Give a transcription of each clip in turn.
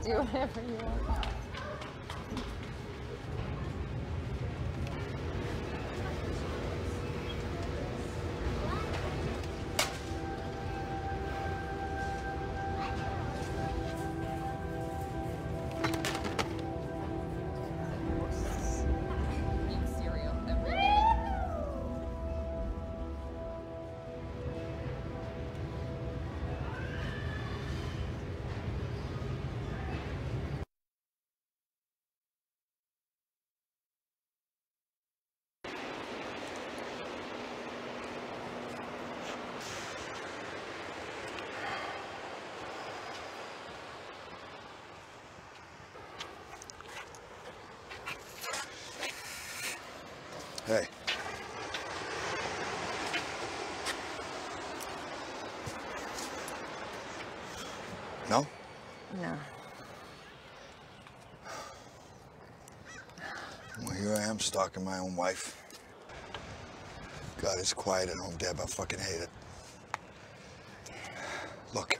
do whatever you want. Hey. No? No. Well, here I am stalking my own wife. God, it's quiet at home, Deb. I fucking hate it. Look.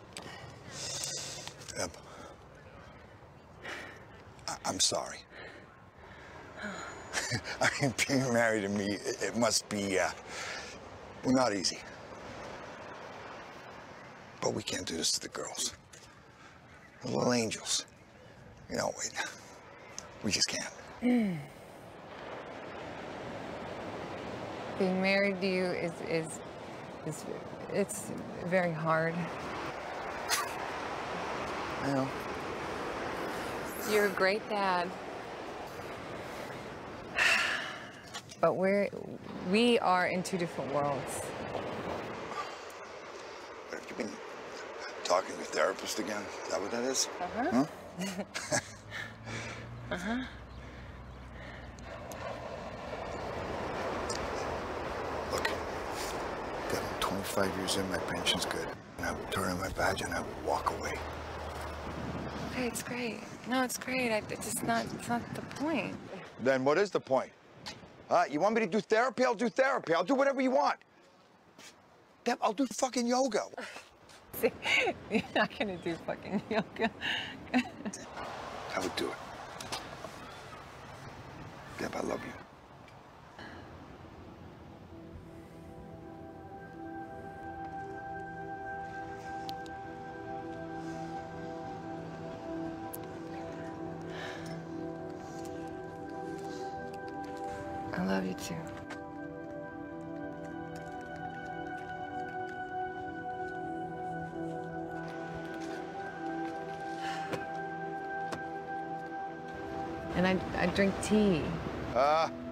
Deb. I'm sorry. I mean, being married to me, it must be, well, not easy. But we can't do this to the girls. The little angels. You know, we just can't. Being married to you it's very hard. I know. You're a great dad. But we are in two different worlds. Have you been talking to your therapist again? Is that what that is? Uh-huh. Huh? Uh-huh. Look, got 25 years in, my pension's good. And I would turn in my badge and I would walk away. Okay, it's great. No, it's great. It's not the point. Then what is the point? You want me to do therapy? I'll do therapy. I'll do whatever you want. Deb, I'll do fucking yoga. See, you're not gonna do fucking yoga. I would do it. Deb, I love you. I love you too. And I drink tea.